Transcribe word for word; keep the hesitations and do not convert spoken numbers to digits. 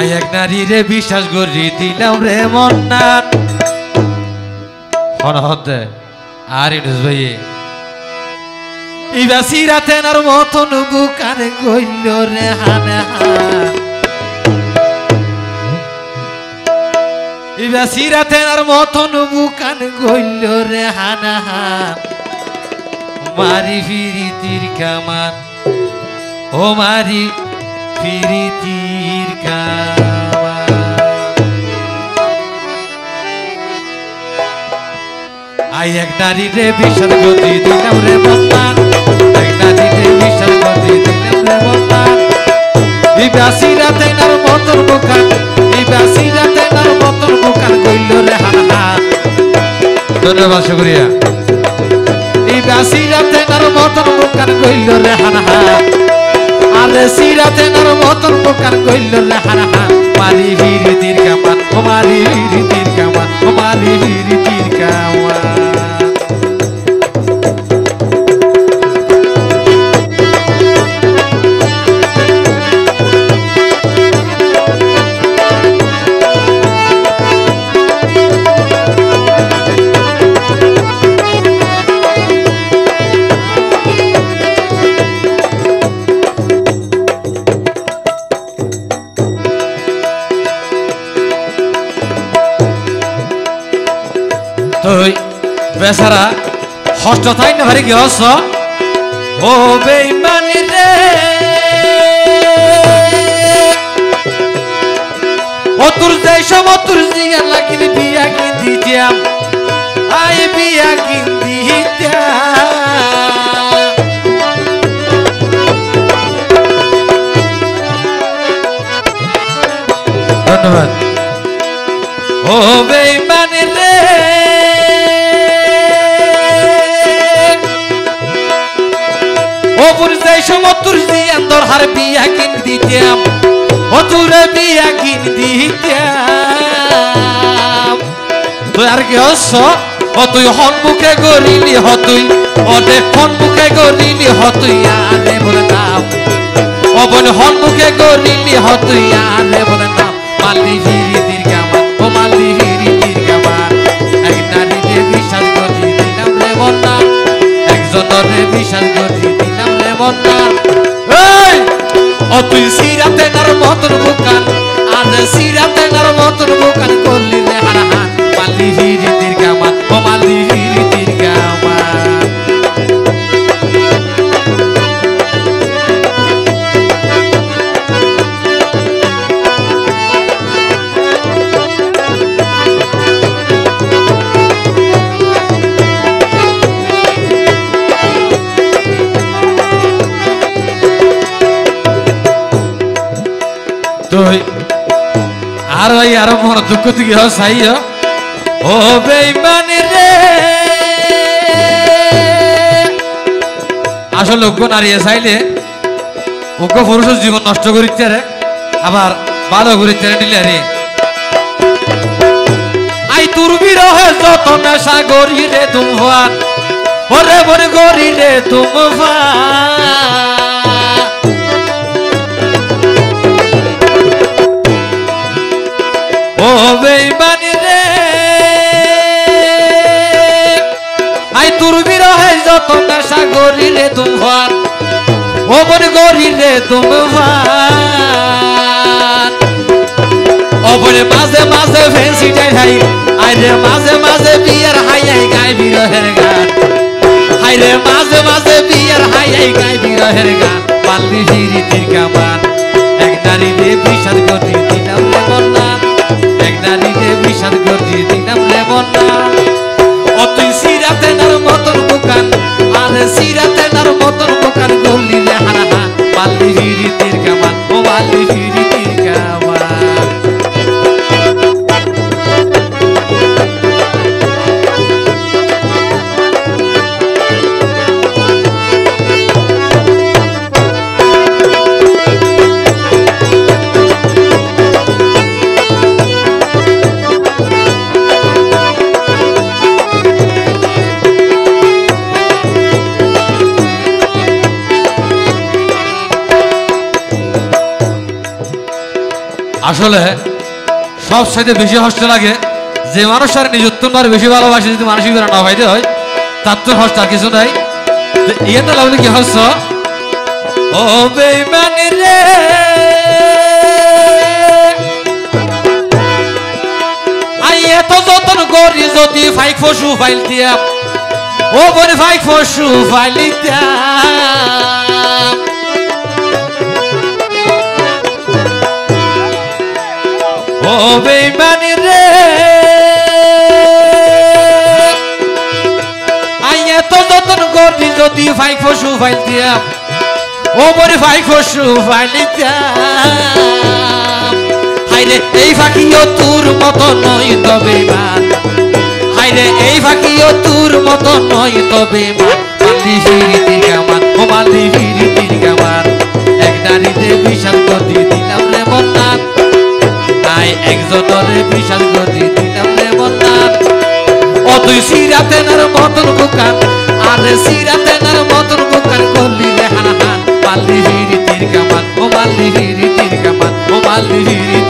I এক নারী রে বিশ্বাস করি দিলাম রে মন্নান হন হতে আর ইনুস ভাইয়ে ইবা সিরাতেনার মতন বুকারে গইল রে হানে হান ইবা সিরাতেনার মতন বুকারে গইল রে হানে হান মারি ফিরিতির কামান ও মারি ফিরিতির কামান আই এক নারী রে বিশ্বাস গতি দিলাম রে মন্নান এক নারী রে বিশ্বাস গতি দিলাম রে মন্নান এই বাসি রাতে নার মতন বুকান এই বাসি রাতে নার মতন বুকান কইল রে হানা ধন্যবাদ শুকরিয়া এই বাসি রাতে নার মতন বুকান কইল রে হানা আরে সিরাতে নার মতন বুকান কইল রে হানা মারি ফিরিতির কামান ও মারি ফিরিতির কামান ও মারি ফিরিতির কামান তুই বেচারা হস্ত থাই না ভারি কি হস ও বেঈমানি রে ও তোর দেশ ও তোর জিয়া লাগিলি বিয়া কিন দিতাম আই বিয়া কিন দিতাম ধন্যবাদ ও বেঈমানি রে সমতুর দিয়ান দরহার বিয়া কিন দিতাম ও তোরে বিয়া কিন দিতাম তুই আর কি হস ও তুই হনমুখে গরিলি হ তুই ও দে হনমুখে গরিলি হ তুই আরে বলে নাম ও বন হনমুখে গরিলি হ তুই আরে বলে নাম মালি ফিরিতির কামান ও মালি ফিরিতির কামান এক নারী রে বিশ্বাস করি দিলাম রে মন্না একজনের রে বিশ্বাস করি দিলাম রে মন্না এই ও তুই সিরাতে নার মতন বুকান আজ সিরাতে নার মতন বুকান করলি রে হানা হান মালি ফিরিতির কামান ও মালি ফিরিতির কামান তুই আর ভাই আর মন দুঃখ থেকে হাই ও বেঈমানি রে আসলে লোক নারিয়ে চাইলে ওকে পুরুষের জীবন নষ্ট করিতে রে আবার ভালো করিতে নিলে রে আই তোর বিরহে যত নেশা গরি রে তুমফান ওরে বরে গরি রে তুমফান ও বেঈমানি রে আই তোর বিরহে যত নেশা গরি রে তুমফান ও বরে গরি রে তুমফান ও বরে মাঝে মাঝে ফেন্সি যাই হাই আই রে মাঝে মাঝে বিয়ার হাই আই গাই বিরহের গান হাই রে মাঝে মাঝে বিয়ার হাই আই গাই বিরহের গান পাল্লি ফিরিতির কামান এক নারী রে বিশ্বাস করি দিলাম রে মন্নান এক নারী রে বিশ্বাস করি দিলাম রে মন্নান ও তুই সিরাতে নার মতন বুকান আর সিরাতে নার মতন বুকান গলি রে হানা হান পাল্লি ফিরিতির কামান ও পাল্লি ফিরিতির কামান আসলে সব সাইডে বেশি কষ্ট লাগে যে মানুষ আর নিজত্ব আর বেশি ভালোবাসে যদি মানসিক না পাইতে হয় তার তো কষ্ট আর কিছু নাই। ইয়ে তো লাগলে কি হস ও বেইমানি রে আইয়ে তো যতন করি যদি ফাইক পশু ফাইল দিয়া ও বলে ফাইক পশু ফাইল দিয়া ও বেইমানি রে আইয়ে তো যতন করি যদি ফাইক পশু ফাইল দিয়া ও বলে ফাইক পশু ফাইল দিয়া হাইরে এই ফাঁকিও তোর মতো নয় তবে মান হাইরে এই ফাঁকিও তোর মতো নয় তবে মান মালি ফিরিতির কামান ও মালি ফিরিতির কামান এক নারীতে বিশাল গতি দিলাম রে মন্নান আই একজনের বিশাল গতি দিলাম রে মন্নান ও তুই সিরাতেনার মতন বুকান আরে সিরাতেনার মতন বুকান করলি রে হান হান মালি ফিরিতির কামান ও মালি ফিরিতির কামান ও মালি ফিরি